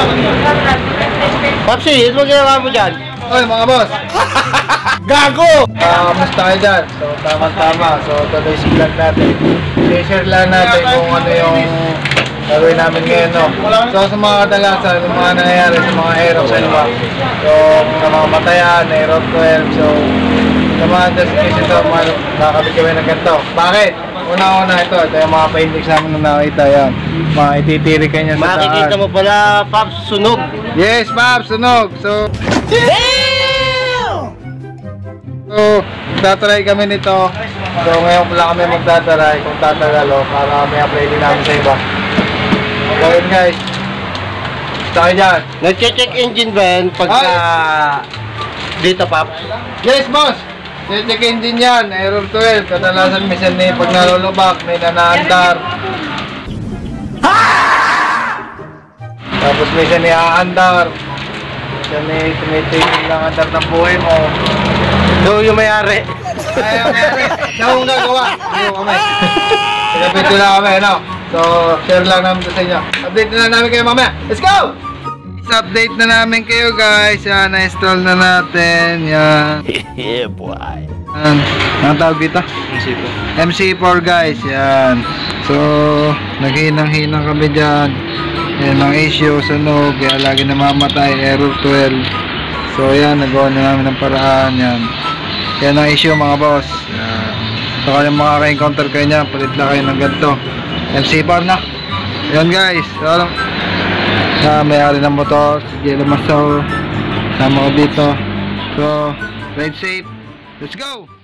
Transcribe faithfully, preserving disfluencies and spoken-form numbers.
Papsi, ano mo ginawa mo dyan? Oy mga boss! Gago! Uh, kamusta kayo dyan? So tama-tama. So today's vlog natin. I-share lang natin kung ano yung gawin namin ngayon, no? So sa mga kadalasan, yung mga nangyayari sa mga Aerox, ano ba? Yung namamatayan, Aerox twelve. So sa mga destination ito, mga nakakabit kami ng ganito. Bakit? Una-una ito, ito yung mga paintings namin na nakita yan. Mga ititirikan niya sa daan. Makikita mo pala, Paps, sunog. Yes, Paps, sunog. So So, magtatry kami nito. So, ngayon pala kami magtatry kung tatagalo para may apply din namin sa iba. So, yun guys. Saka dyan. Nag-check engine ba yan pagka dito, Paps? Yes, boss! Check engine yan. Aero twelve. Kadalasan minsan may pag nalulubak, may nanaandar. Tapos minsan may aandar. Minsan may tumitigil lang andar ng buhay mo. So, yung may-ari. Ay, yung may-ari. Naong gagawa. Yung kami. Pinapito na kami, no? So, share lang namin sa inyo. Update na namin kayo mamaya. Let's go! Update na namin kayo, guys. Yan, na-install na natin. Yan. Yeah, boy. Yan. Anong tawag dito? M C four. M C four, guys. Yan. So, naghinang-hinang kami dyan. Yan ang issue, sunog. Kaya lagi namamatay. Error twelve. So, yan. Nagawa na namin ng paraan. Yan. Yan ang issue, mga boss. Yan. So, kung makaka-encounter kayo niya, palit na kayo ng ganito. M C four na. Yan, guys. So, na may-ari ng motor, si Jello Masaw. Sama ko dito. So, ride safe. Let's go!